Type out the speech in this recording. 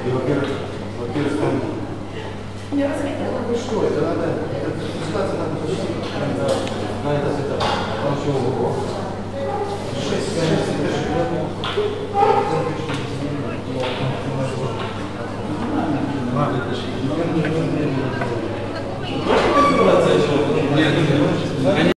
во-первых, там... Я расхотела. Ну что, это надо, это презентация надо почти на этот этап. Потому что его 6 страниц, это же Нет,